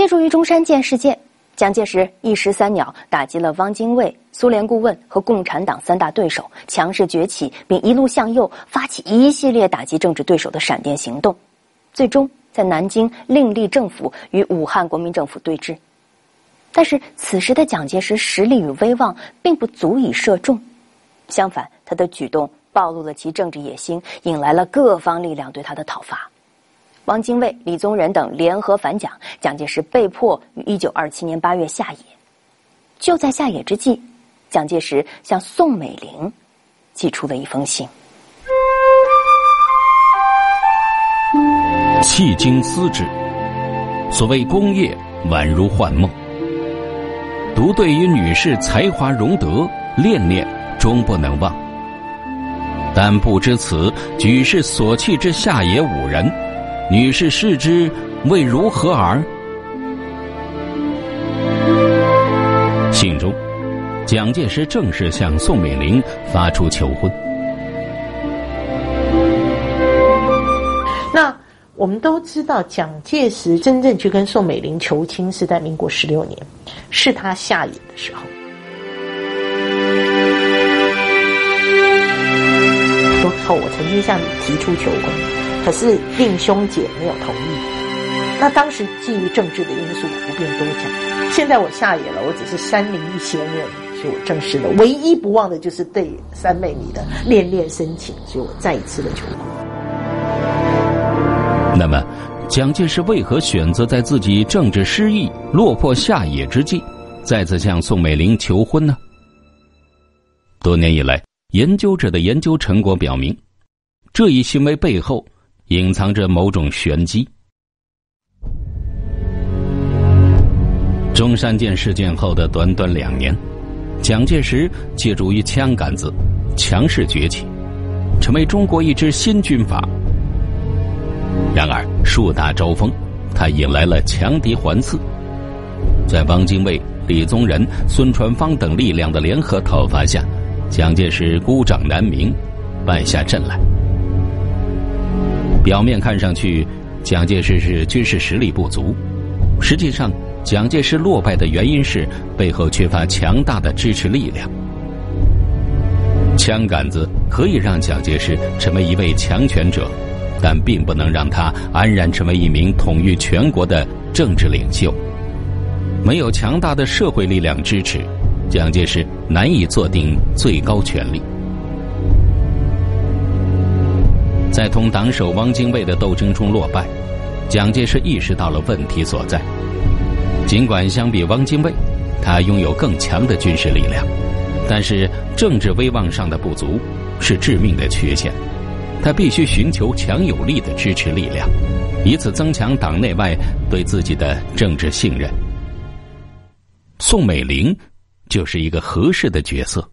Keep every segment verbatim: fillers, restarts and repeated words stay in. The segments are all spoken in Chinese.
借助于中山舰事件，蒋介石一石三鸟打击了汪精卫、苏联顾问和共产党三大对手，强势崛起，并一路向右发起一系列打击政治对手的闪电行动，最终在南京另立政府与武汉国民政府对峙。但是此时的蒋介石实力与威望并不足以射中，相反，他的举动暴露了其政治野心，引来了各方力量对他的讨伐。汪精卫、李宗仁等联合反蒋，蒋介石被迫于一九二七年八月下野。就在下野之际，蒋介石向宋美龄寄出了一封信。 迄今思之，所谓功业宛如幻梦，独对于女士才华容德，恋恋终不能忘。但不知此举世所弃之下野五人，女士视之为如何耳？信中，蒋介石正式向宋美龄发出求婚。 那我们都知道，蒋介石真正去跟宋美龄求亲是在民国十六年，是他下野的时候。说后我曾经向你提出求婚，可是令兄姐没有同意。那当时基于政治的因素，我不便多讲。现在我下野了，我只是山林一闲人，所以我正式的唯一不忘的就是对三妹你的恋恋深情，所以我再一次的求婚。 那么蒋介石为何选择在自己政治失意落魄下野之际再次向宋美龄求婚呢？多年以来，研究者的研究成果表明，这一行为背后隐藏着某种玄机。中山舰事件后的短短两年，蒋介石借助于枪杆子强势崛起，成为中国一支新军阀。然而树大招风，他引来了强敌环伺。在汪精卫、李宗仁、孙传芳等力量的联合讨伐下，蒋介石孤掌难鸣，败下阵来。表面看上去，蒋介石是军事实力不足，实际上蒋介石落败的原因是背后缺乏强大的支持力量。枪杆子可以让蒋介石成为一位强权者，但并不能让他安然成为一名统御全国的政治领袖。没有强大的社会力量支持，蒋介石难以坐定最高权力。在同党首汪精卫的斗争中落败，蒋介石意识到了问题所在。尽管相比汪精卫，他拥有更强的军事力量，但是政治威望上的不足是致命的缺陷。他必须寻求强有力的支持力量，以此增强党内外对自己的政治信任。宋美龄就是一个合适的角色。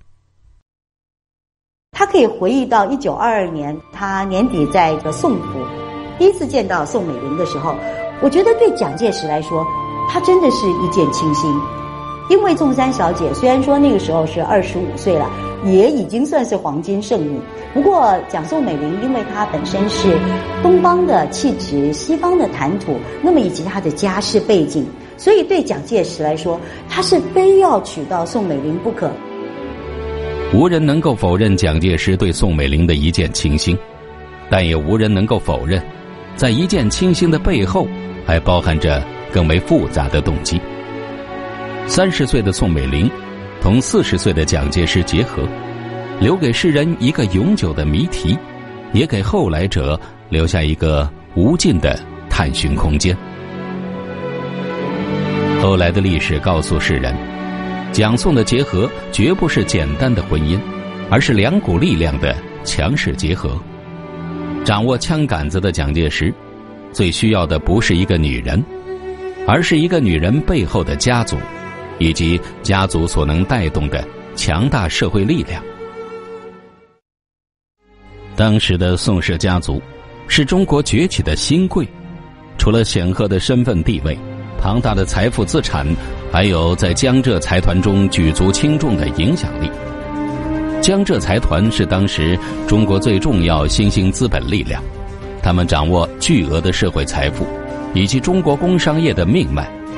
他可以回忆到一九二二年，他年底在一个宋府第一次见到宋美龄的时候，我觉得对蒋介石来说，他真的是一见倾心。因为宋三小姐虽然说那个时候是二十五岁了，也已经算是黄金剩女，不过蒋宋美龄因为她本身是东方的气质、西方的谈吐，那么以及她的家世背景，所以对蒋介石来说，他是非要娶到宋美龄不可。 无人能够否认蒋介石对宋美龄的一见倾心，但也无人能够否认，在一见倾心的背后还包含着更为复杂的动机。三十岁的宋美龄同四十岁的蒋介石结合，留给世人一个永久的谜题，也给后来者留下一个无尽的探寻空间。后来的历史告诉世人，蒋宋的结合绝不是简单的婚姻，而是两股力量的强势结合。掌握枪杆子的蒋介石，最需要的不是一个女人，而是一个女人背后的家族，以及家族所能带动的强大社会力量。当时的宋氏家族是中国崛起的新贵，除了显赫的身份地位、庞大的财富资产，还有在江浙财团中举足轻重的影响力。江浙财团是当时中国最重要新兴资本力量，他们掌握巨额的社会财富以及中国工商业的命脉，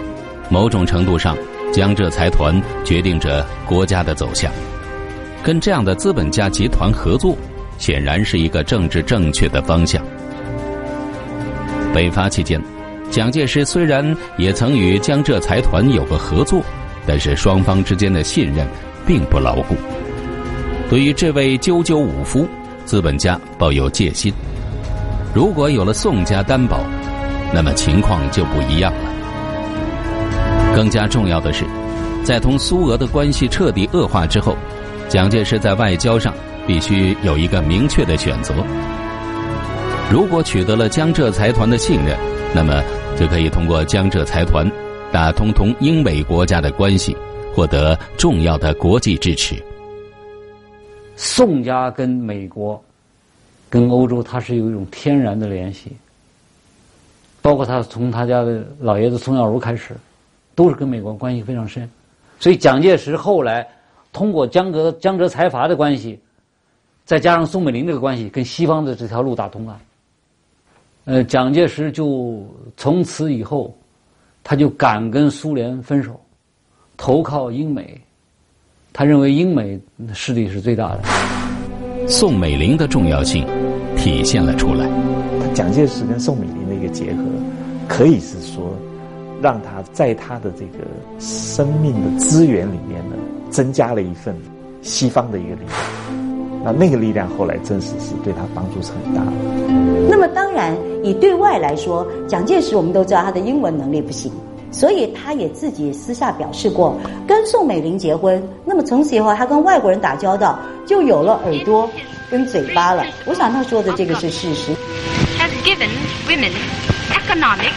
某种程度上，江浙财团决定着国家的走向。跟这样的资本家集团合作，显然是一个政治正确的方向。北伐期间，蒋介石虽然也曾与江浙财团有过合作，但是双方之间的信任并不牢固。对于这位赳赳武夫，资本家抱有戒心。如果有了宋家担保，那么情况就不一样了。更加重要的是，在同苏俄的关系彻底恶化之后，蒋介石在外交上必须有一个明确的选择。如果取得了江浙财团的信任，那么就可以通过江浙财团打通同英美国家的关系，获得重要的国际支持。 宋家跟美国跟欧洲它是有一种天然的联系，包括他从他家的老爷子宋耀如开始，都是跟美国关系非常深。所以蒋介石后来通过江浙江浙财阀的关系，再加上宋美龄这个关系，跟西方的这条路打通了。呃，蒋介石就从此以后，他就敢跟苏联分手，投靠英美。他认为英美势力是最大的。 宋美龄的重要性体现了出来。 蒋介石跟宋美龄的一个结合，可以是说，让他在他的这个生命的资源里面呢，增加了一份西方的一个力量。那那个力量后来真实是对他帮助是很大的。 那么当然，以对外来说，蒋介石我们都知道他的英文能力不行，所以他也自己私下表示过，跟宋美龄结婚，那么从此以后他跟外国人打交道就有了耳朵跟嘴巴了。我想他说的这个是事实。 Has given women economic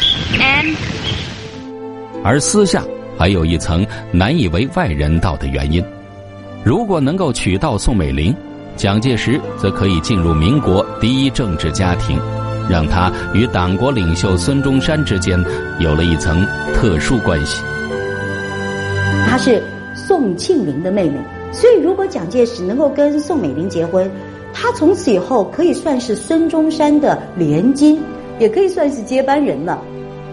and 而私下还有一层难以为外人道的原因。如果能够娶到宋美龄，蒋介石则可以进入民国第一政治家庭，让他与党国领袖孙中山之间有了一层特殊关系。 她是宋庆龄的妹妹，所以如果蒋介石能够跟宋美龄结婚，他从此以后可以算是孙中山的连襟，也可以算是接班人了。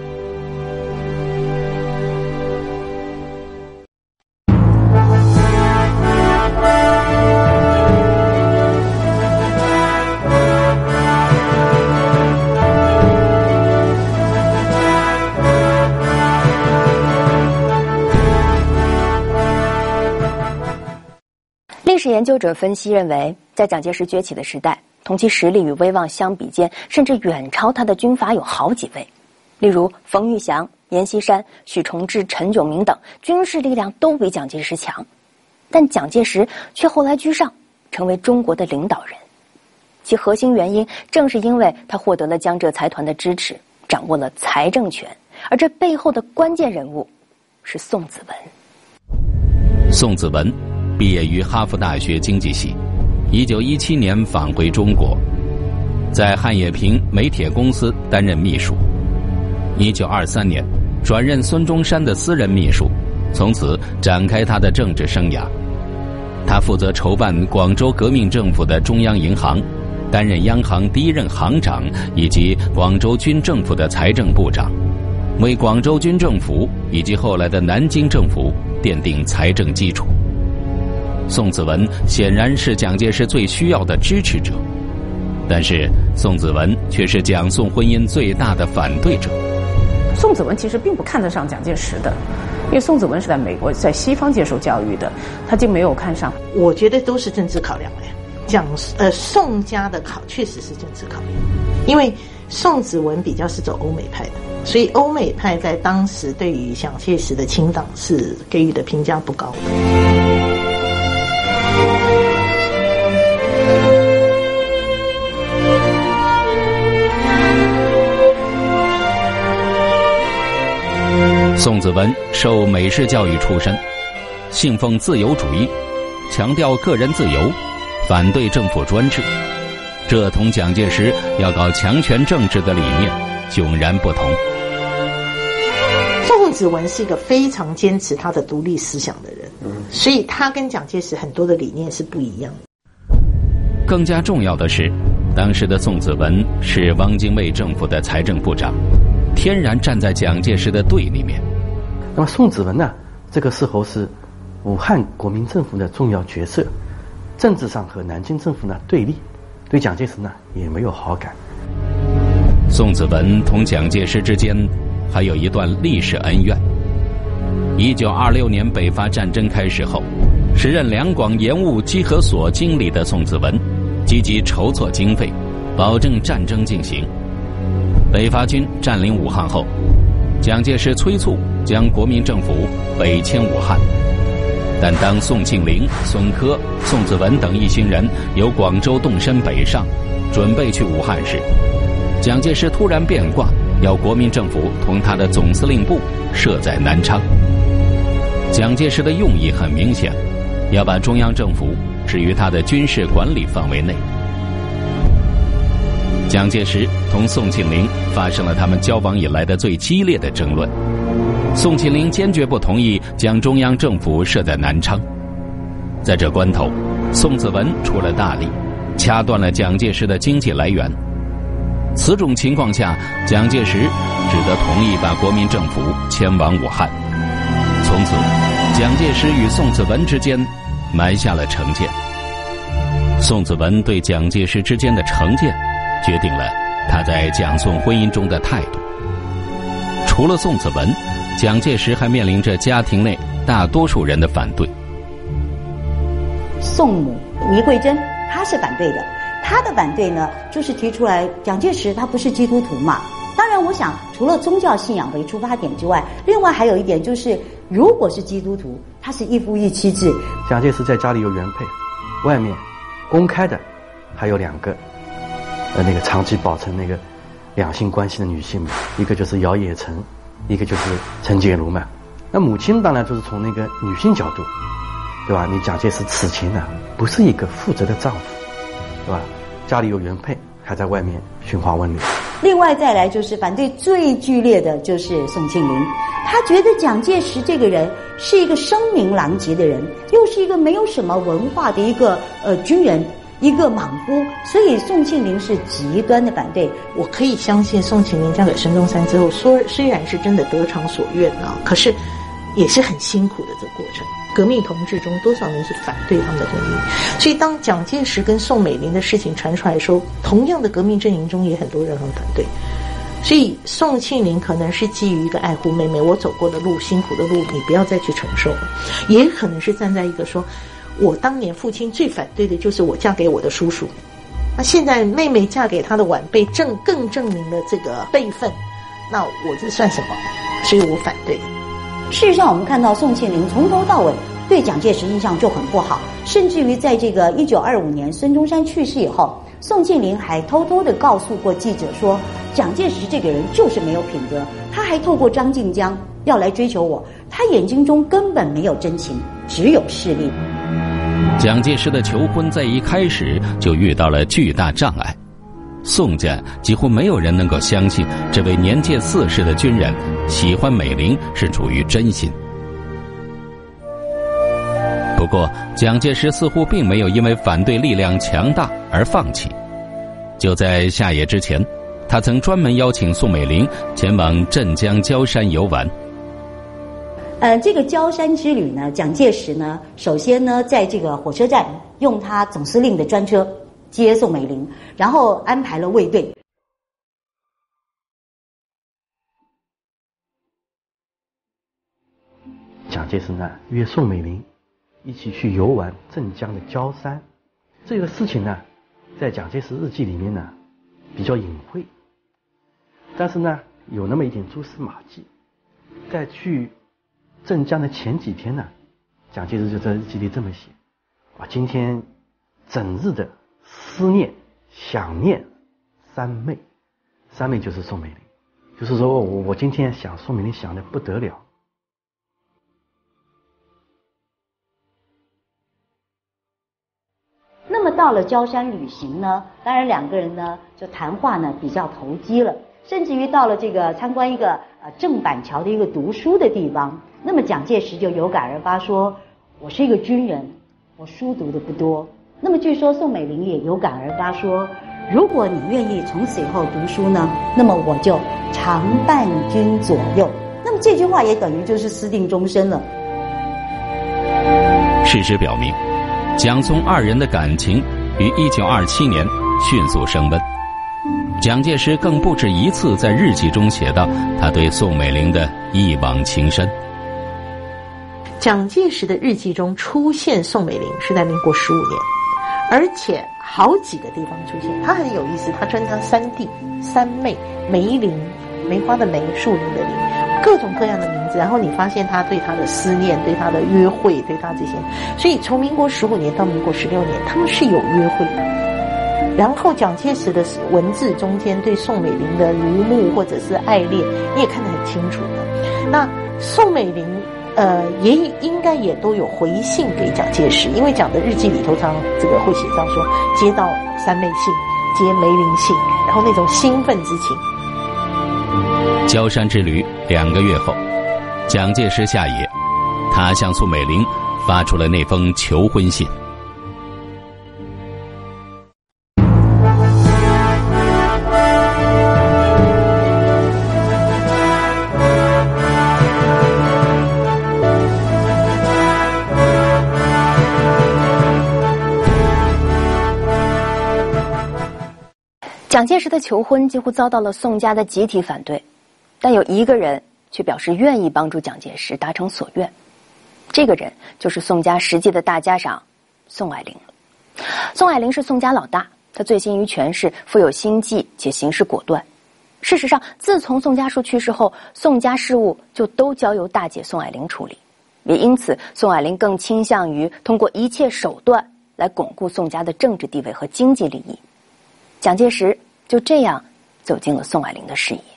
历史研究者分析认为，在蒋介石崛起的时代，同其实力与威望相比肩，甚至远超他的军阀有好几位。例如冯玉祥、阎锡山、许崇智、陈炯明等，军事力量都比蒋介石强。但蒋介石却后来居上，成为中国的领导人。其核心原因正是因为他获得了江浙财团的支持，掌握了财政权，而这背后的关键人物是宋子文。 宋子文毕业于哈佛大学经济系，一九一七年返回中国，在汉冶萍煤铁公司担任秘书。一九二三年转任孙中山的私人秘书，从此展开他的政治生涯。他负责筹办广州革命政府的中央银行，担任央行第一任行长以及广州军政府的财政部长，为广州军政府以及后来的南京政府奠定财政基础。宋子文显然是蒋介石最需要的支持者，但是宋子文却是蒋宋婚姻最大的反对者。 宋子文其实并不看得上蒋介石的，因为宋子文是在美国在西方接受教育的，他就没有看上。 我觉得都是政治考量的。蒋呃宋家的考确实是政治考量，因为宋子文比较是走欧美派的，所以欧美派在当时对于蒋介石的清党是给予的评价不高的。 宋子文受美式教育出身，信奉自由主义，强调个人自由，反对政府专制，这同蒋介石要搞强权政治的理念迥然不同。 宋子文是一个非常坚持他的独立思想的人，所以他跟蒋介石很多的理念是不一样的。 更加重要的是，当时的宋子文是汪精卫政府的财政部长，天然站在蒋介石的对立面。 那么宋子文呢，这个时候是武汉国民政府的重要角色，政治上和南京政府呢对立，对蒋介石呢也没有好感。 宋子文同蒋介石之间还有一段历史恩怨。一九二六年北伐战争开始后，时任两广盐务稽核所经理的宋子文积极筹措经费，保证战争进行。北伐军占领武汉后，蒋介石催促将国民政府北迁武汉，但当宋庆龄、孙科、宋子文等一行人由广州动身北上，准备去武汉时，蒋介石突然变卦，要国民政府同他的总司令部设在南昌。蒋介石的用意很明显，要把中央政府置于他的军事管理范围内。蒋介石同宋庆龄发生了他们交往以来的最激烈的争论。宋庆龄坚决不同意将中央政府设在南昌。在这关头，宋子文出了大力，掐断了蒋介石的经济来源。此种情况下，蒋介石只得同意把国民政府迁往武汉。从此，蒋介石与宋子文之间埋下了成见。宋子文对蒋介石之间的成见决定了他在蒋宋婚姻中的态度。除了宋子文，蒋介石还面临着家庭内大多数人的反对。 宋母倪慧珍，她是反对的。她的反对呢，就是提出来蒋介石他不是基督徒嘛。当然，我想除了宗教信仰为出发点之外，另外还有一点就是，如果是基督徒，他是一夫一妻制。 蒋介石在家里有原配，外面公开的还有两个，呃，那个长期保持那个两性关系的女性嘛，一个就是姚冶诚，一个就是陈洁如嘛。那母亲当然就是从那个女性角度，对吧？你蒋介石此前呢，不是一个负责的丈夫，对吧？家里有原配，还在外面寻花问柳。 另外再来就是反对最剧烈的就是宋庆龄，他觉得蒋介石这个人是一个声名狼藉的人，又是一个没有什么文化的一个呃军人，一个莽夫，所以宋庆龄是极端的反对。 我可以相信宋庆龄嫁给孙中山之后，说虽然是真的得偿所愿啊，可是也是很辛苦的这个过程。革命同志中多少人是反对他们的革命，所以当蒋介石跟宋美龄的事情传出来的时候，同样的革命阵营中也很多人很反对。所以宋庆龄可能是基于一个爱护妹妹，我走过的路，辛苦的路，你不要再去承受了，也可能是站在一个说，我当年父亲最反对的就是我嫁给我的叔叔，那现在妹妹嫁给她的晚辈，正更证明了这个辈分，那我这算什么？所以我反对。 事实上，我们看到宋庆龄从头到尾对蒋介石印象就很不好，甚至于在这个一九二五年孙中山去世以后，宋庆龄还偷偷的告诉过记者说，蒋介石这个人就是没有品德，他还透过张静江要来追求我，他眼睛中根本没有真情，只有势力。 蒋介石的求婚在一开始就遇到了巨大障碍，宋家几乎没有人能够相信这位年届四十的军人喜欢美龄是出于真心。不过蒋介石似乎并没有因为反对力量强大而放弃。就在下野之前，他曾专门邀请宋美龄前往镇江焦山游玩。 呃，这个焦山之旅呢，蒋介石呢，首先呢，在这个火车站用他总司令的专车接宋美龄，然后安排了卫队。 蒋介石呢约宋美龄一起去游玩镇江的焦山，这个事情呢，在蒋介石日记里面呢比较隐晦，但是呢有那么一点蛛丝马迹。在去镇江的前几天呢，蒋介石就在日记里这么写：我今天整日的思念想念三妹，三妹就是宋美龄，就是说我我今天想宋美龄想得不得了。 那么到了焦山旅行呢，当然两个人呢就谈话呢比较投机了，甚至于到了这个参观一个呃郑板桥的一个读书的地方，那么蒋介石就有感而发说，我是一个军人，我书读的不多。那么据说宋美龄也有感而发说，如果你愿意从此以后读书呢，那么我就常伴君左右。 那么这句话也等于就是私定终身了。 事实表明，蒋宋二人的感情于一九二七年迅速升温。蒋介石更不止一次在日记中写道他对宋美龄的一往情深。 蒋介石的日记中出现宋美龄是在民国十五年，而且好几个地方出现，他很有意思，他称她三弟、三妹、梅林，梅花的梅，树林的林，各种各样的名字。然后你发现他对她的思念，对她的约会，对她这些，所以从民国十五年到民国十六年，他们是有约会的。然后蒋介石的文字中间对宋美龄的如沐或者是爱恋，你也看得很清楚的。那宋美龄呃，也应该也都有回信给蒋介石，因为蒋的日记里头常这个会写到说，接到三妹信，接梅林信，然后那种兴奋之情。 焦山之旅两个月后，蒋介石下野，他向宋美龄发出了那封求婚信。 蒋介石的求婚几乎遭到了宋家的集体反对，但有一个人却表示愿意帮助蒋介石达成所愿。这个人就是宋家实际的大家长宋霭龄。宋霭龄是宋家老大，他醉心于权势，富有心计，且行事果断。事实上，自从宋家树去世后，宋家事务就都交由大姐宋霭龄处理，也因此宋霭龄更倾向于通过一切手段来巩固宋家的政治地位和经济利益。蒋介石就这样走进了宋霭龄的视野。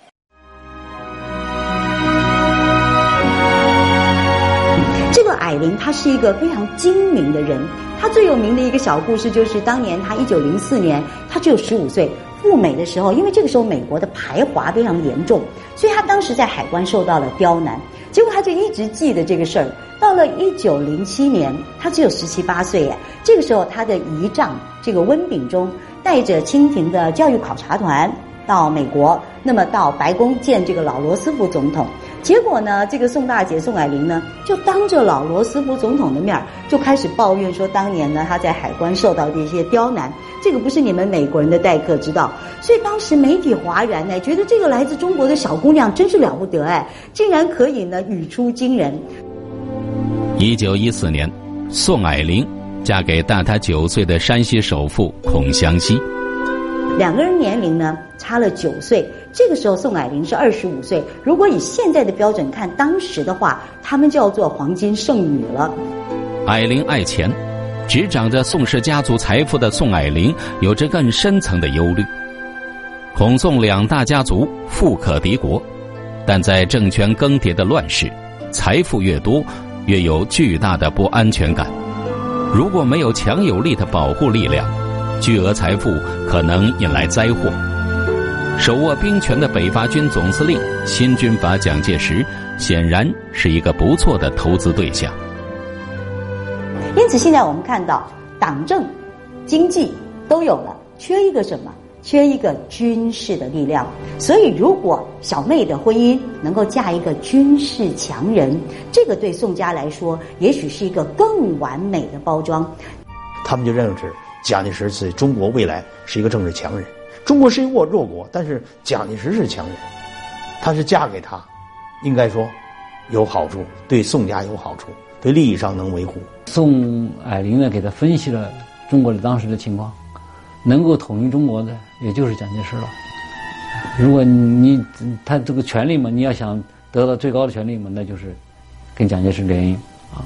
这个霭龄他是一个非常精明的人，他最有名的一个小故事就是当年他一九零四年他只有十五岁赴美的时候，因为这个时候美国的排华非常严重，所以他当时在海关受到了刁难，结果他就一直记得这个事儿。到了一九零七年，他只有十七八岁耶，这个时候他的姨丈这个温秉忠带着清廷的教育考察团到美国，那么到白宫见这个老罗斯福总统。结果呢，这个宋大姐宋霭龄呢，就当着老罗斯福总统的面就开始抱怨说，当年呢她在海关受到的一些刁难，这个不是你们美国人的待客之道。所以当时媒体哗然呢，觉得这个来自中国的小姑娘真是了不得哎，竟然可以呢语出惊人。 一九一四年，宋霭龄嫁给大她九岁的山西首富孔祥熙， 两个人年龄呢差了九岁。这个时候宋霭龄是二十五岁，如果以现在的标准看，当时的话，他们叫做黄金剩女了。 霭龄爱钱，执掌着宋氏家族财富的宋霭龄有着更深层的忧虑。孔宋两大家族富可敌国，但在政权更迭的乱世，财富越多，越有巨大的不安全感。如果没有强有力的保护力量，巨额财富可能引来灾祸。手握兵权的北伐军总司令新军阀蒋介石显然是一个不错的投资对象。 因此现在我们看到党政经济都有了，缺一个什么？缺一个军事的力量。所以如果小妹的婚姻能够嫁一个军事强人，这个对宋家来说也许是一个更完美的包装。 他们就认识蒋介石是中国未来是一个政治强人。中国是一个弱国，但是蒋介石是强人，他是嫁给他，应该说有好处，对宋家有好处，对利益上能维护。 宋霭龄呢给他分析了中国的当时的情况，能够统一中国的也就是蒋介石了。如果你他这个权力嘛，你要想得到最高的权力嘛，那就是跟蒋介石联姻啊。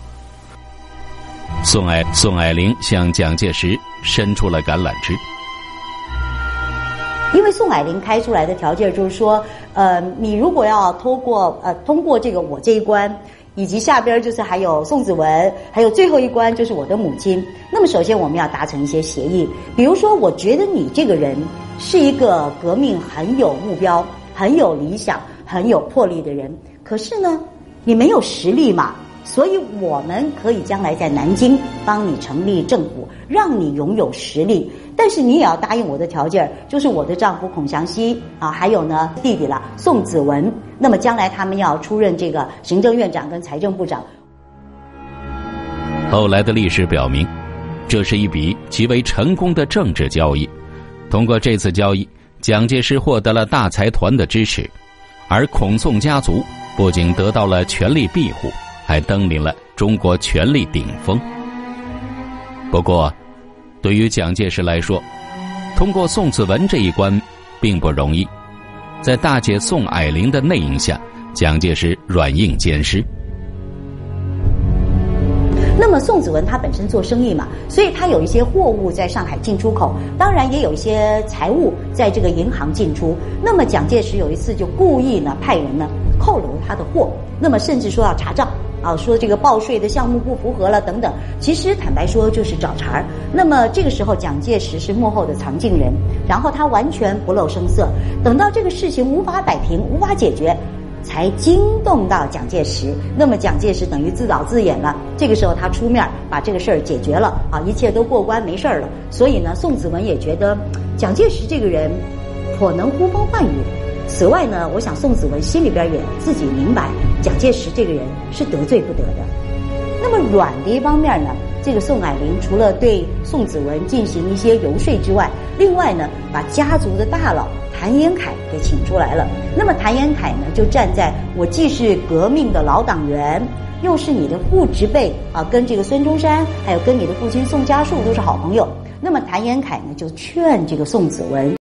宋霭宋霭龄向蒋介石伸出了橄榄枝。 因为宋霭龄开出来的条件就是说，呃，你如果要通过呃通过这个我这一关，以及下边就是还有宋子文，还有最后一关就是我的母亲。那么首先我们要达成一些协议，比如说，我觉得你这个人是一个革命很有目标、很有理想、很有魄力的人，可是呢，你没有实力嘛。 所以我们可以将来在南京帮你成立政府，让你拥有实力，但是你也要答应我的条件，就是我的丈夫孔祥熙啊，还有呢弟弟了宋子文，那么将来他们要出任这个行政院长跟财政部长。 后来的历史表明，这是一笔极为成功的政治交易。通过这次交易，蒋介石获得了大财团的支持，而孔宋家族不仅得到了权力庇护，还登临了中国权力顶峰。不过，对于蒋介石来说，通过宋子文这一关并不容易。在大姐宋霭龄的内应下，蒋介石软硬兼施。 那么宋子文他本身做生意嘛，所以他有一些货物在上海进出口，当然也有一些财物在这个银行进出。那么蒋介石有一次就故意呢派人呢扣留他的货，那么甚至说要查账啊，说这个报税的项目不符合了等等。其实坦白说就是找茬儿。那么这个时候蒋介石是幕后的藏镜人，然后他完全不露声色，等到这个事情无法摆平、无法解决，才惊动到蒋介石。那么蒋介石等于自导自演了，这个时候他出面把这个事儿解决了啊，一切都过关没事儿了。所以呢，宋子文也觉得蒋介石这个人颇能呼风唤雨。此外呢，我想宋子文心里边也自己明白，蒋介石这个人是得罪不得的。那么软的一方面呢，这个宋霭龄除了对宋子文进行一些游说之外，另外呢，把家族的大佬谭延闿给请出来了。那么谭延闿呢，就站在我既是革命的老党员，又是你的父执辈啊，跟这个孙中山还有跟你的父亲宋家树都是好朋友。那么谭延闿呢，就劝这个宋子文。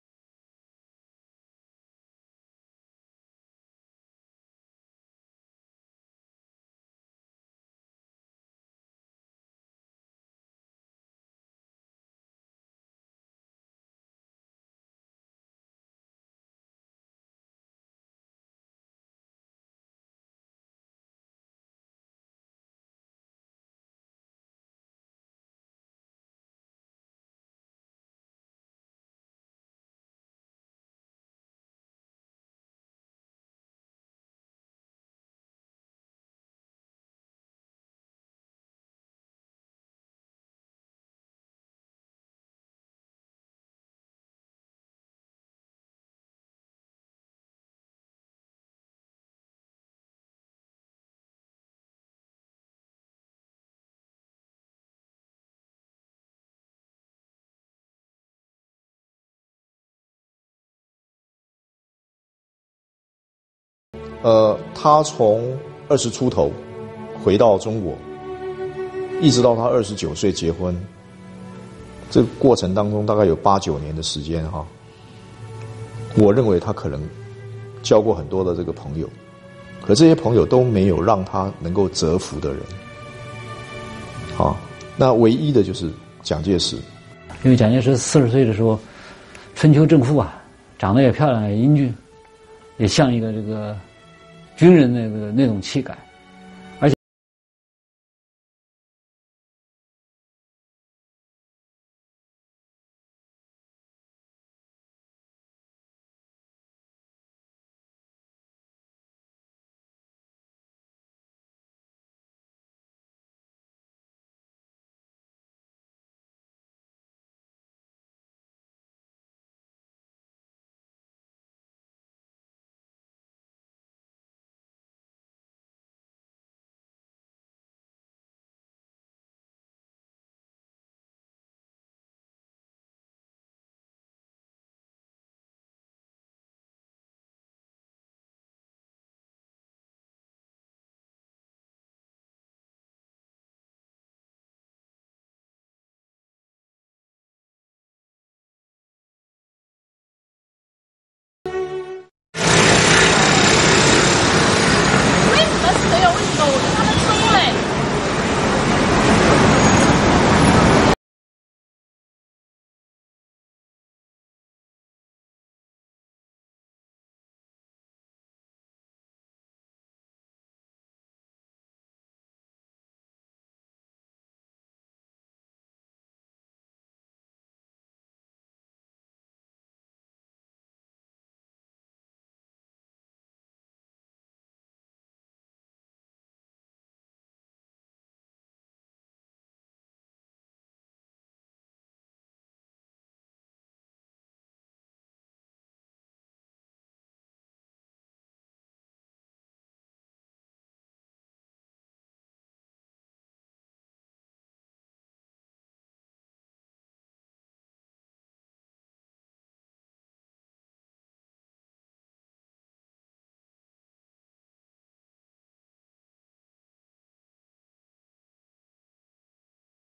呃，他从二十出头回到中国，一直到他二十九岁结婚，这个过程当中大概有八九年的时间哈。我认为他可能交过很多的这个朋友，可这些朋友都没有让他能够折服的人。好，那唯一的就是蒋介石。 因为蒋介石四十岁的时候，春秋正馥啊，长得也漂亮，也英俊，也像一个这个军人的那个那种气概。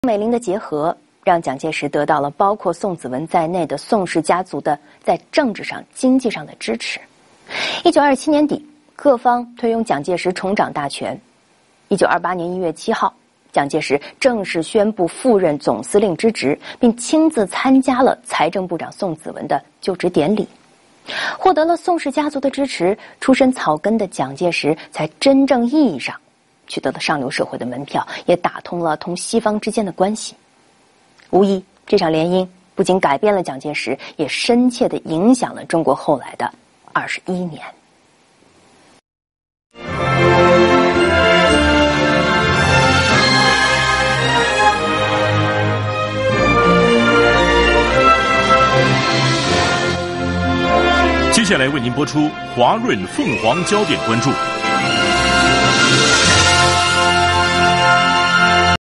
美龄的结合让蒋介石得到了包括宋子文在内的宋氏家族的在政治上、经济上的支持。一九二七年底，各方推拥蒋介石重掌大权。一九二八年一月七号，蒋介石正式宣布赴任总司令之职，并亲自参加了财政部长宋子文的就职典礼。获得了宋氏家族的支持，出身草根的蒋介石才真正意义上取得了上流社会的门票，也打通了同西方之间的关系。无疑，这场联姻不仅改变了蒋介石，也深切地影响了中国后来的二十一年。 接下来为您播出华润凤凰焦点关注。